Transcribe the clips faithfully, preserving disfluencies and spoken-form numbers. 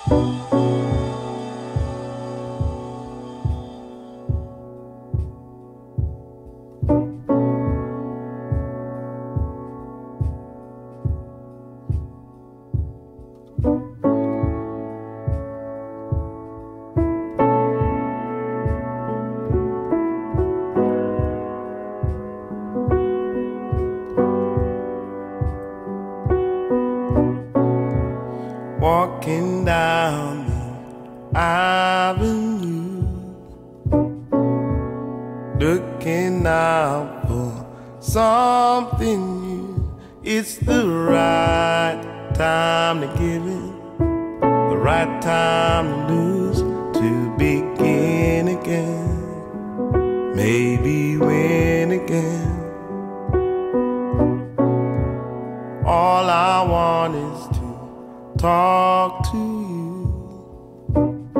Walking down the avenue, looking out for something new. It's the right time to give in, the right time to lose, to begin again, maybe win again. All I want is to talk to you,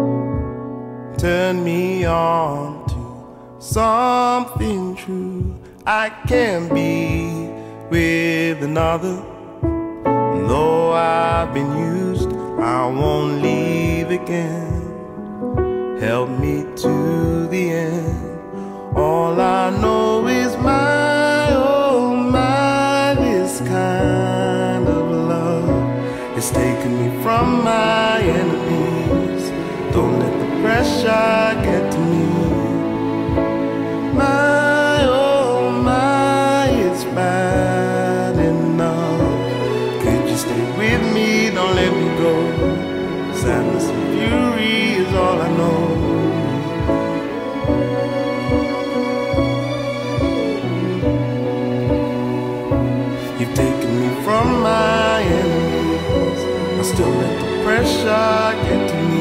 turn me on to something true. I can't be with another, though I've been used, I won't leave again. Help me to the end. All I know is my, oh my, this kind of love it's taken me from my enemies. Don't let the pressure get to me. My, oh my, it's bad enough. Could you stay with me? Don't let me go. Sadness and fury is all I know. You've taken me from my enemies. I still let the pressure get to me.